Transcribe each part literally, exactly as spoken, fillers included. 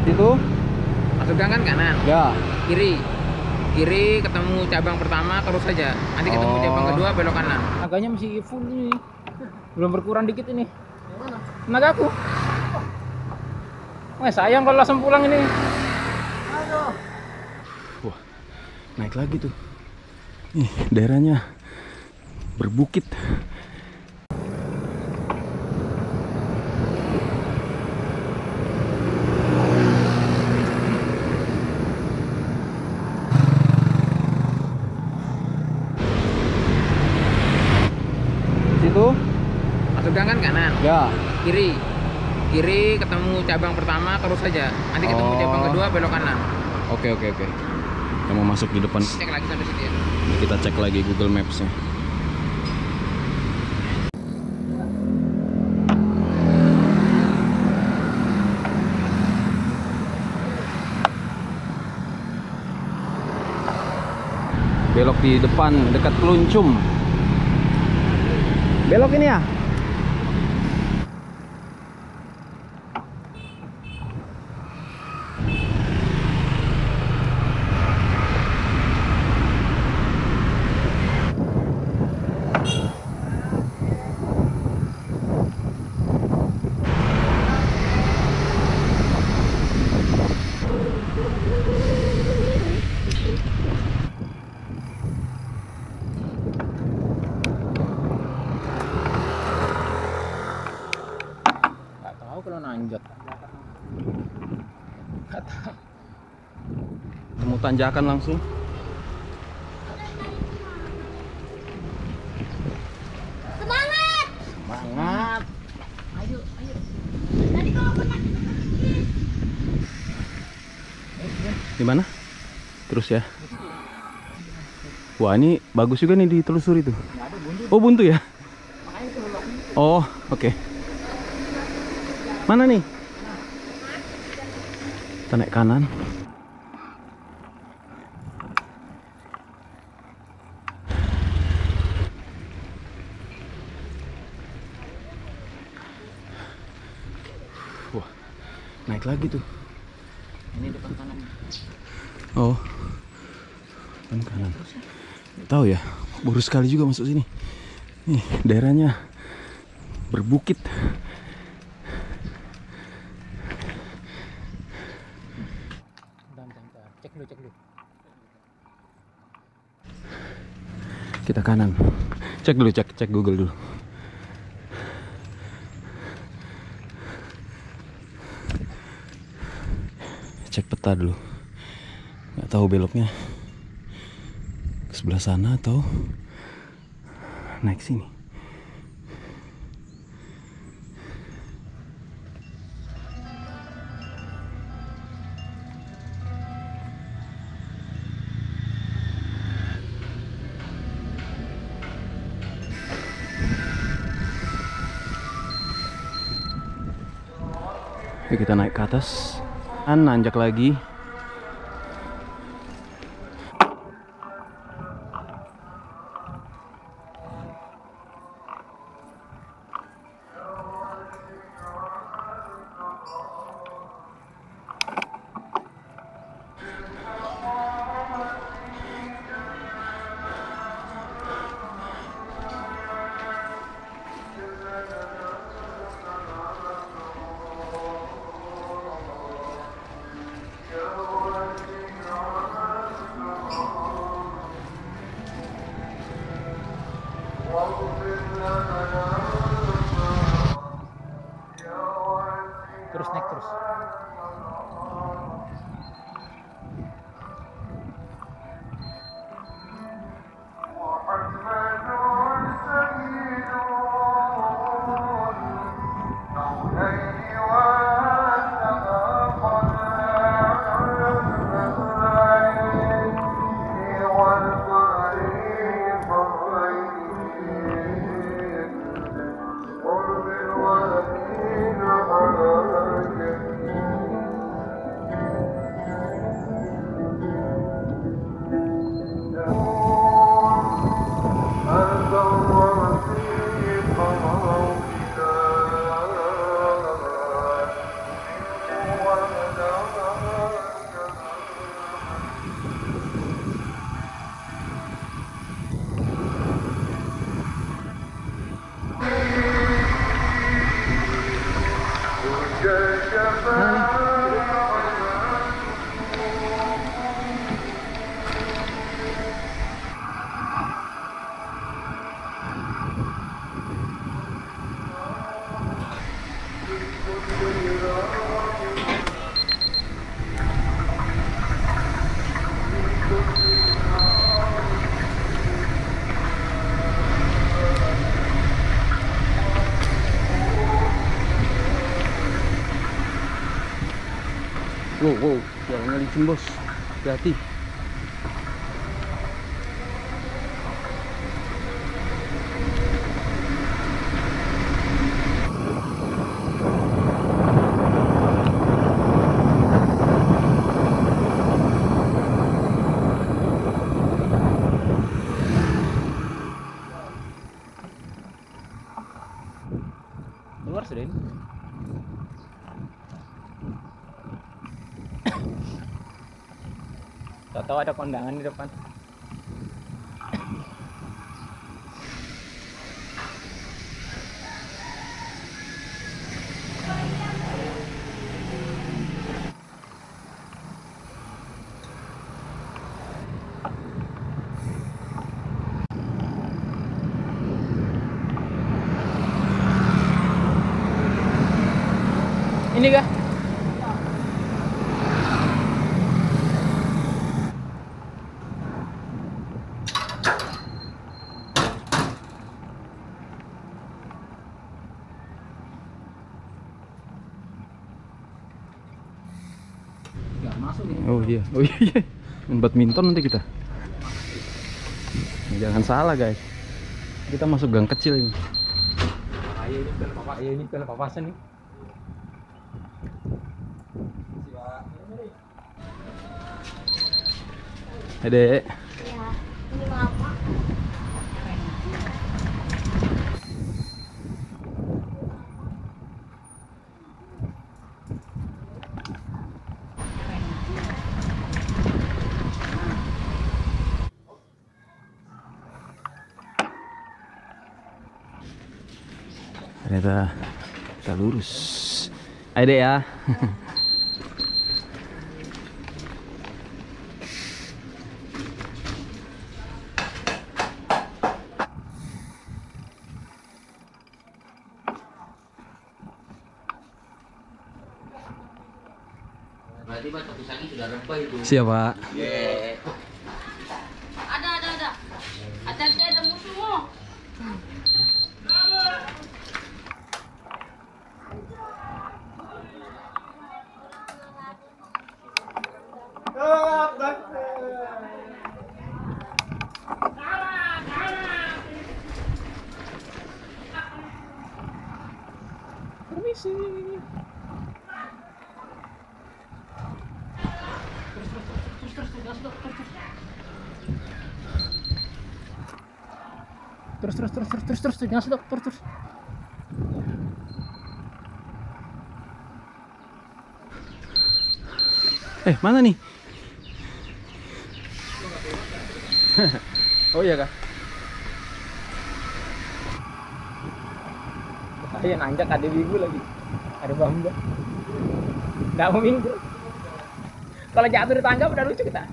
Itu masuk gang kan kanan, ya. kiri kiri ketemu cabang pertama terus saja, nanti ketemu Oh. cabang kedua belok kanan. Tenaganya masih full ini, belum berkurang dikit ini. Tenaga aku. Wah, sayang kalau langsung pulang ini. Wah, naik lagi tuh. Nih, daerahnya berbukit. Situ Masuk gang kan kanan, ya. kiri kiri ketemu cabang pertama terus saja, nanti ketemu Oh. cabang kedua belok kanan. Oke oke oke. Kita mau masuk di depan. Cek lagi sampai situ ya. Kita cek lagi Google Maps-nya. Belok di depan dekat Kluncum. Belok ini ya? Nggak tahu kalau nanjak. Nggak tahu. Temu tanjakan langsung. Semangat! Semangat. Ayo, ayo. Tadi kalau pernah Di mana? Terus ya. Wah, ini bagus juga nih ditelusuri tuh. Oh, buntu ya? Oh, oke. Mana nih? Kita naik kanan. Wah, naik lagi tuh. Ini depan kanan. Oh, depan kanan. Nggak tahu ya, baru sekali juga masuk sini. Nih, daerahnya berbukit. Bentar, bentar. Cek dulu, cek dulu. Kita kanan. Cek dulu, cek cek Google dulu. Cek peta dulu. Nggak tahu beloknya ke sebelah sana atau naik sini. Oke, kita naik ke atas. Kan nanjak lagi. Terus naik terus. Wow, wow, jalannya licin bos, hati-hati. Keluar sudah ini. Tahu ada kondangan di depan. Ini kah? Oh iya, oh iya, main badminton nanti kita. Jangan salah guys, kita masuk gang kecil ini. Ayo ini pel papa, ayo ini pel papasan nih. Hai dek. Ya, ini apa? Ternyata kita lurus. Hai dek ya. Berarti Pak Tokusaki sudah rebah itu. Siapa? Yeah. Ada, ada, ada. Hati-hati ada musuh. Permisi. Terus terus terus terus terus terus jangan sedot terus terus. Eh mana nih? Oh iya kak. Bahaya nanjak ada bibu lagi. Ada bambu. Nggak mau minggu. Kalau jatuh di tangga udah lucu kita.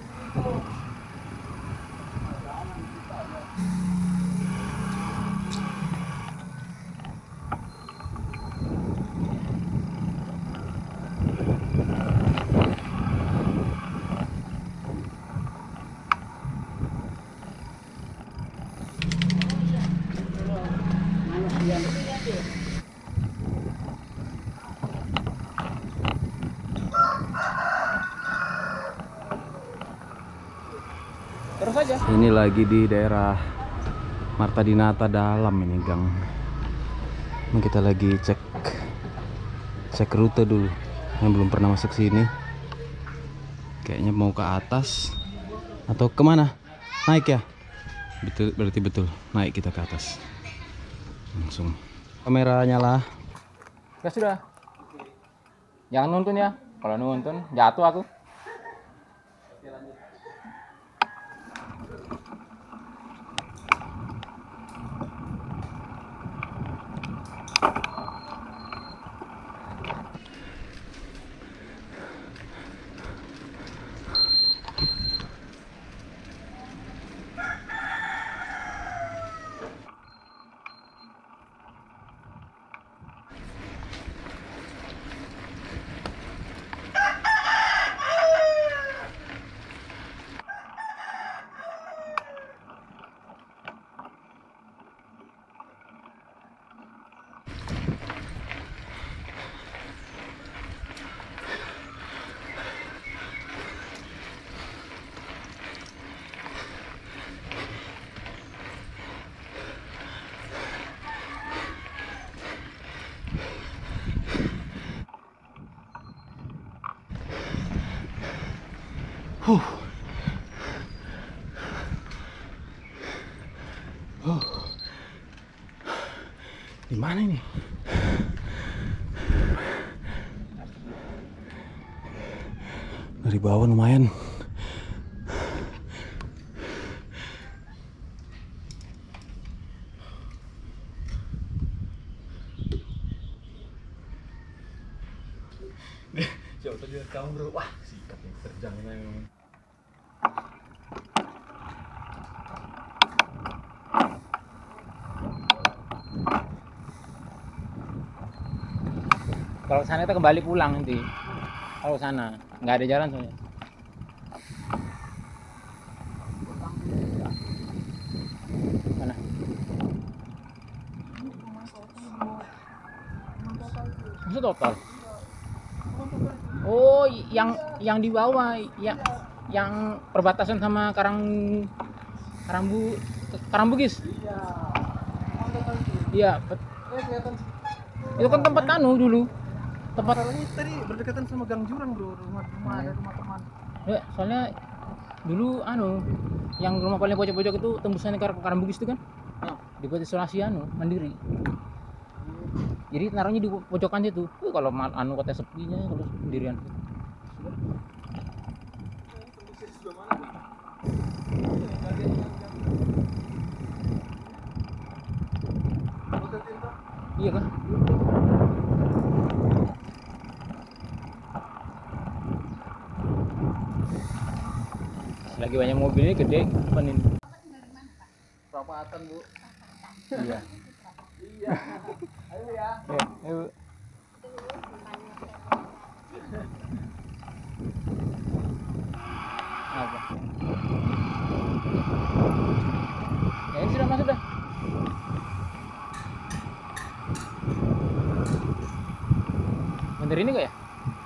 Terus aja. Ini lagi di daerah Marta Dinata dalam ini gang. Ini kita lagi cek cek rute dulu. Yang belum pernah masuk sini. Kayaknya mau ke atas atau kemana? Naik ya? Betul, berarti betul. Naik kita ke atas. Langsung. Kamera nyala. Ya sudah. Jangan nuntun ya. Kalau nuntun jatuh aku. Huh. Oh. Di mana ini? Dari bawah lumayan. Coba tadi kamu bro, wah sikat yang terjang memang. Kalau sana kita kembali pulang nanti. Kalau sana nggak ada jalan soalnya. Mana? Maksud total? Oh, yang yang di bawah, yang yang perbatasan sama Karang Karambu Karambugis. Iya. Itu kan tempat anu dulu. Tempat Masalahnya tadi berdekatan sama gang jurang bro, rumah-rumah ada rumah teman. ya, soalnya dulu anu yang rumah paling pojok-pojok itu tembusannya ke Karambugis itu kan. Dibuat isolasi anu mandiri. Jadi naruhnya di pojokan situ. Uh, kalau mal- anu kota sepinya kalau sendirian. Iya kan? Lagi banyak mobil ini gede apa nih? Perapatan bu. Iya. Iya. Ayo ya. Eh, ayo. Apa? Ya ini sudah masuk dah. Bener ini enggak ya?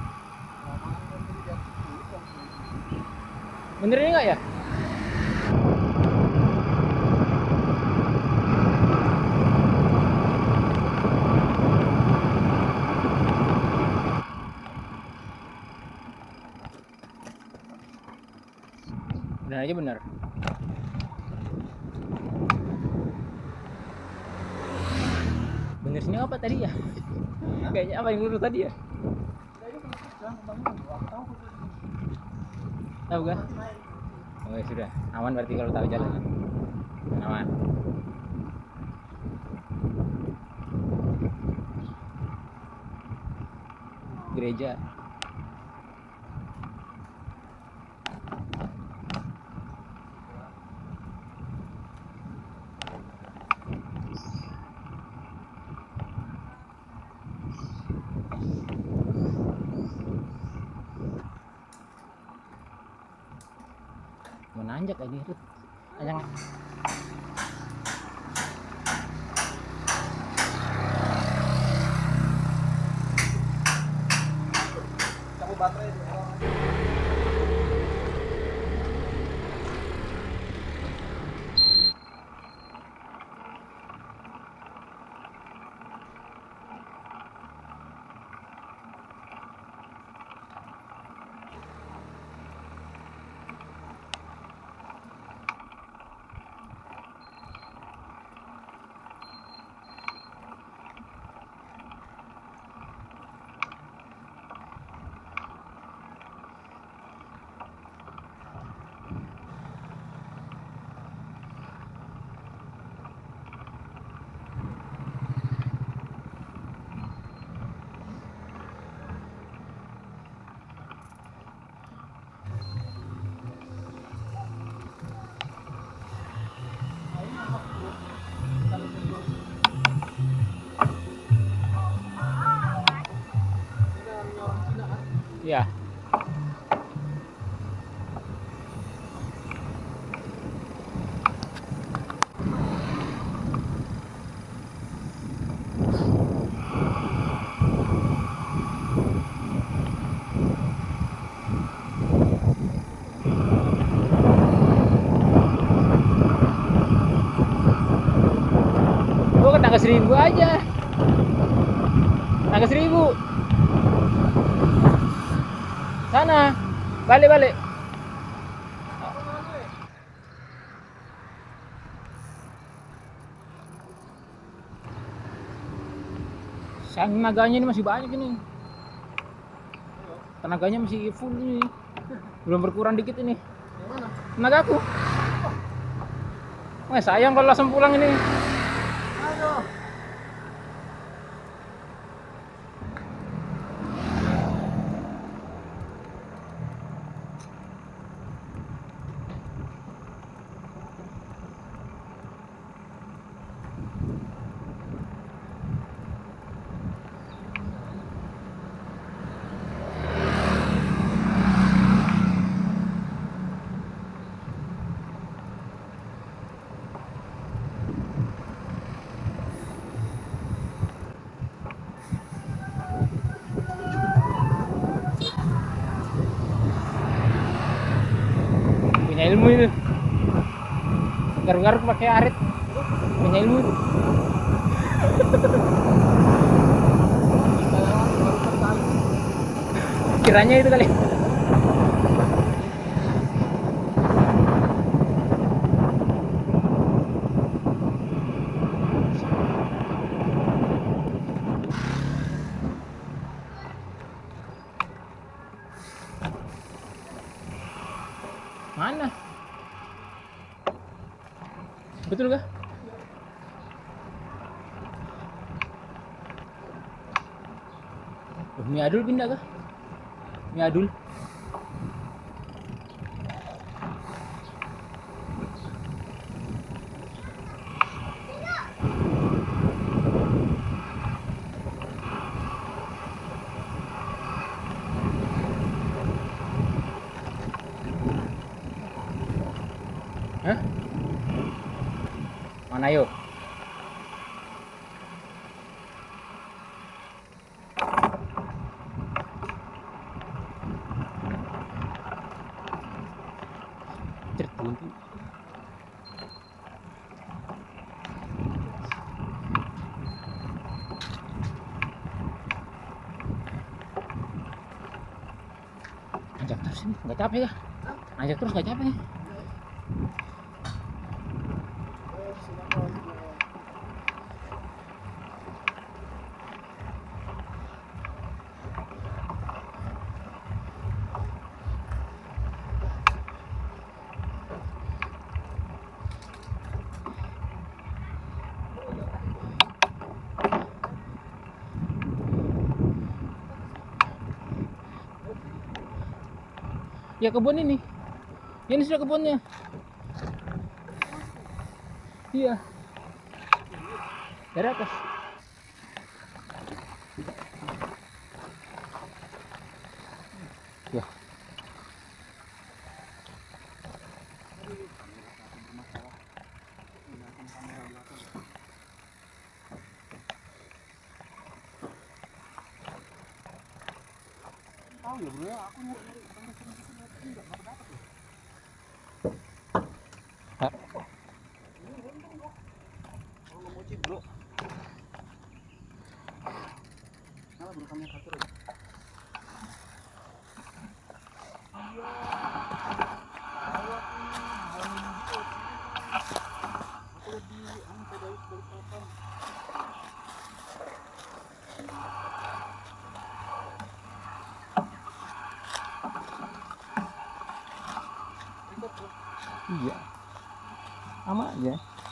Bener ini enggak ya? Benar aja benar. Bener sini apa tadi ya? Kayaknya apa yang lurus tadi ya? Tahu kan? Oh ya sudah, aman berarti kalau tahu jalan. Aman. Gereja. Menanjak lagi itu. Yang Kamu baterai dulu. Iya. Gua ke tangga seribu aja. Tangga seribu. Sana. Balik balik. sayang tenaganya ini masih banyak ini. Tenaganya masih full ini. Belum berkurang dikit ini. Tenagaku. Wah, sayang kalau langsung pulang ini. Punya ilmu itu. Garuk-garuk pakai arit. Punya ilmu itu. Kiranya itu kali. Mana? Betul kah? Oh, mie adul pindah kah? Mie adul. Hah? Mana yuk? Cert, buntu. Ajak terus ini, nggak capek ya? Ajak terus nggak capek ya? Ya kebun ini. Ini sudah kebunnya. Iya. Dari atas. Ya. Tahu ya bro ya, aku nyari sampai sini enggak dapat loh. Hah? Kalau mau cip bro. Salah bro kami atur ya. Iya, sama aja.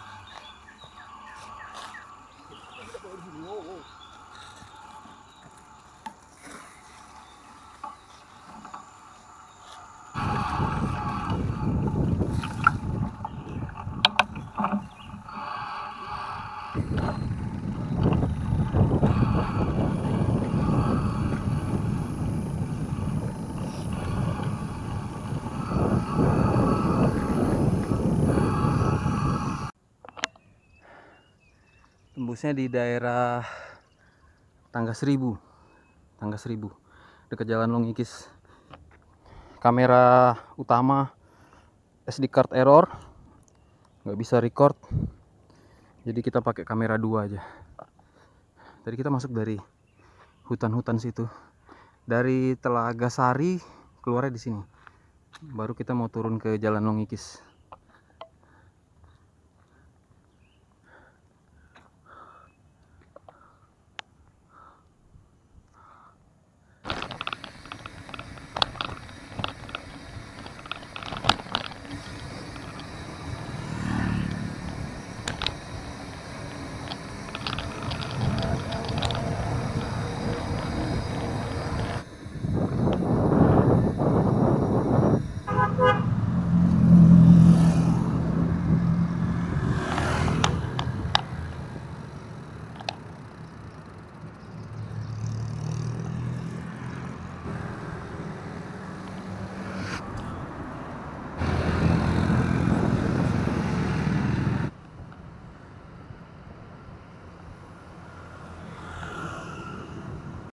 Tembusnya di daerah Tangga Seribu, Tangga Seribu, dekat Jalan Longikis. Kamera utama S D card error, nggak bisa record, jadi kita pakai kamera dua aja. Tadi kita masuk dari hutan-hutan situ, dari Telaga Sari keluarnya di sini, baru kita mau turun ke Jalan Longikis.